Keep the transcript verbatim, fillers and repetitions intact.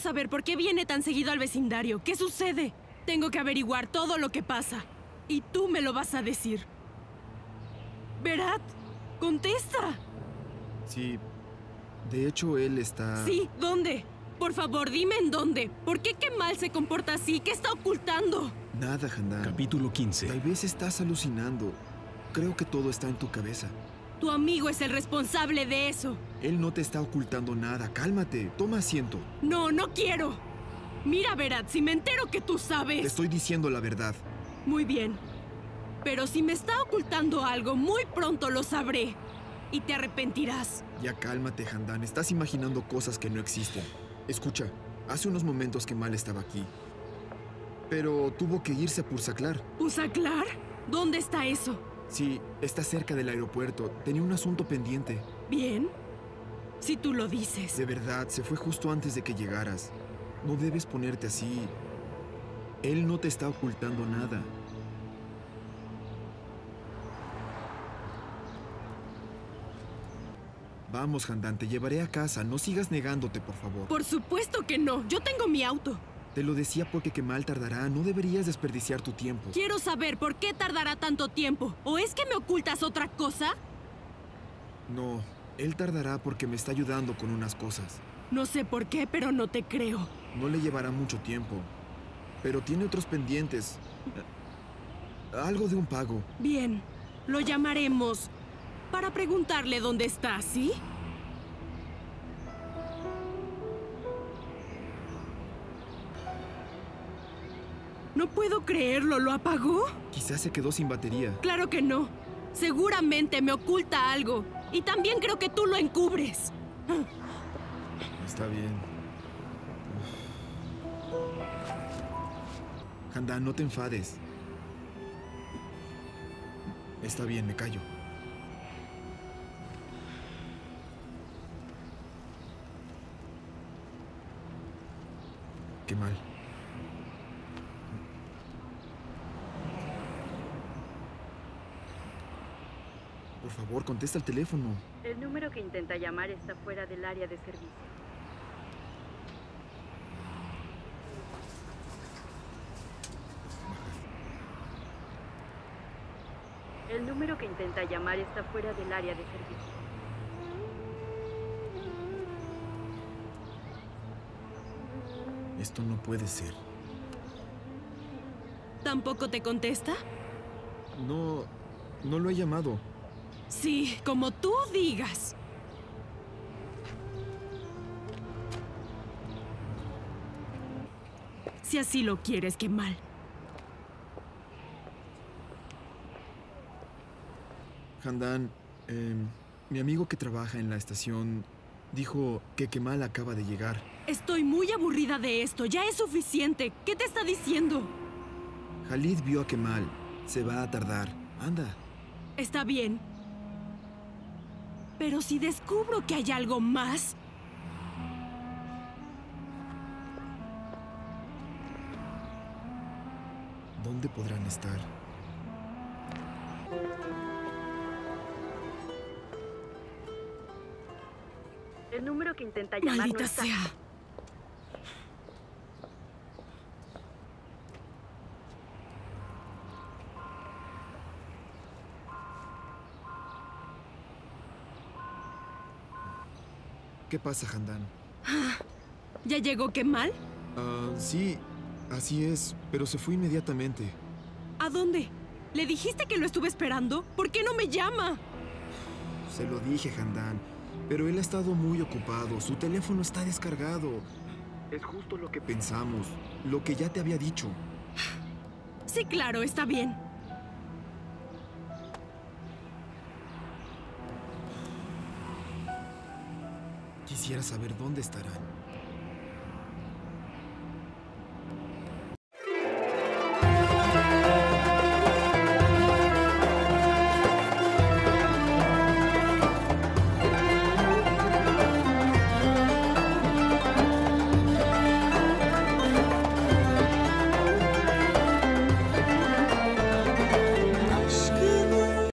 saber por qué viene tan seguido al vecindario. ¿Qué sucede? Tengo que averiguar todo lo que pasa. Y tú me lo vas a decir. Berat, contesta. Sí, de hecho él está... Sí, ¿dónde? Por favor, dime en dónde. ¿Por qué Kemal se comporta así? ¿Qué está ocultando? Nada, Handan. Capítulo quince. Tal vez estás alucinando. Creo que todo está en tu cabeza. Tu amigo es el responsable de eso. Él no te está ocultando nada. Cálmate. Toma asiento. No, no quiero. Mira, Berat, si me entero que tú sabes... Te estoy diciendo la verdad. Muy bien. Pero si me está ocultando algo, muy pronto lo sabré. Y te arrepentirás. Ya cálmate, Handan. Estás imaginando cosas que no existen. Escucha, hace unos momentos que Mal estaba aquí. Pero tuvo que irse a Pursaklar. ¿Pursaklar? ¿Dónde está eso? Sí, está cerca del aeropuerto. Tenía un asunto pendiente. Bien. Si tú lo dices. De verdad, se fue justo antes de que llegaras. No debes ponerte así. Él no te está ocultando nada. Vamos, Handan, te llevaré a casa. No sigas negándote, por favor. Por supuesto que no. Yo tengo mi auto. Te lo decía porque Kemal tardará. No deberías desperdiciar tu tiempo. Quiero saber por qué tardará tanto tiempo. ¿O es que me ocultas otra cosa? No, él tardará porque me está ayudando con unas cosas. No sé por qué, pero no te creo. No le llevará mucho tiempo. Pero tiene otros pendientes. Algo de un pago. Bien. Lo llamaremos para preguntarle dónde está, ¿sí? No puedo creerlo. ¿Lo apagó? Quizás se quedó sin batería. Claro que no. Seguramente me oculta algo. Y también creo que tú lo encubres. Está bien. Handan, no te enfades. Está bien, me callo. Qué mal. Por favor, contesta el teléfono. El número que intenta llamar está fuera del área de servicio. El número que intenta llamar está fuera del área de servicio. Esto no puede ser. ¿Tampoco te contesta? No, no lo he llamado. Sí, como tú digas. Si así lo quieres, qué mal. Handan, eh, mi amigo que trabaja en la estación dijo que Kemal acaba de llegar. Estoy muy aburrida de esto. Ya es suficiente. ¿Qué te está diciendo? Khalid vio a Kemal. Se va a tardar. Anda. Está bien. Pero si descubro que hay algo más... ¿Dónde podrán estar? El número que intenta llamar Maldita no está... sea. ¿Qué pasa, Handan? ¿Ya llegó Kemal? Ah, sí, así es, pero se fue inmediatamente. ¿A dónde? ¿Le dijiste que lo estuve esperando? ¿Por qué no me llama? Se lo dije, Handan, pero él ha estado muy ocupado. Su teléfono está descargado. Es justo lo que pensamos, lo que ya te había dicho. Sí, claro, está bien. Quisiera saber dónde estarán.